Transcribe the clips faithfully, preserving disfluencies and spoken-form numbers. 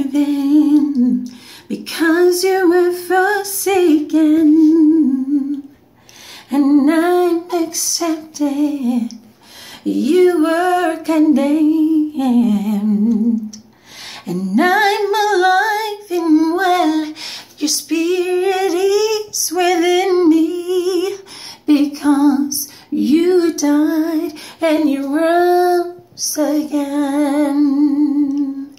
forgiven, because you were forsaken, and I'm accepted. You were condemned, and I'm alive and well. Your spirit is within me, because you died and you rose again.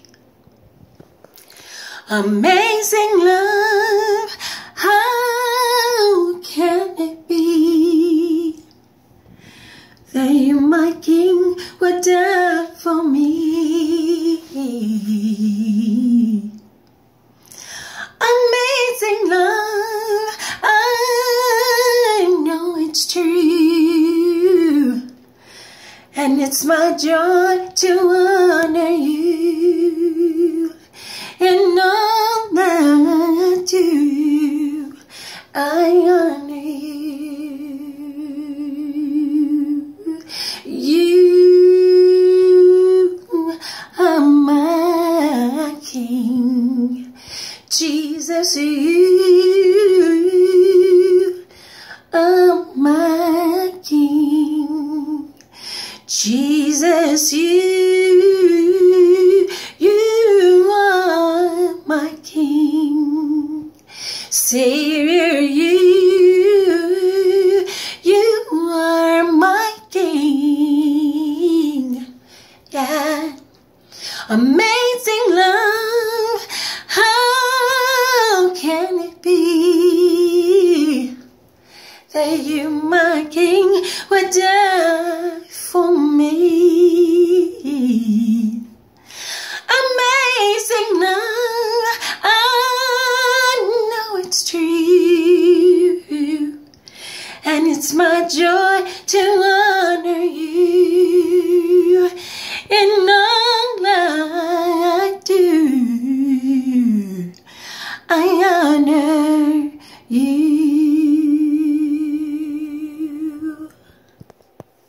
Amazing love, how can it be that you, my King, would die for me? Amazing love, I know it's true, and it's my joy to honor you in all that I do. I honor you. You are my King. Jesus, you are my King. Jesus, you, you are my King. Savior, you, you are my King. Yeah. Amazing love, how can it be that you, my King, would die for me? Amazing love, I know it's true, and it's my joy to honor you in all I do. I honor you.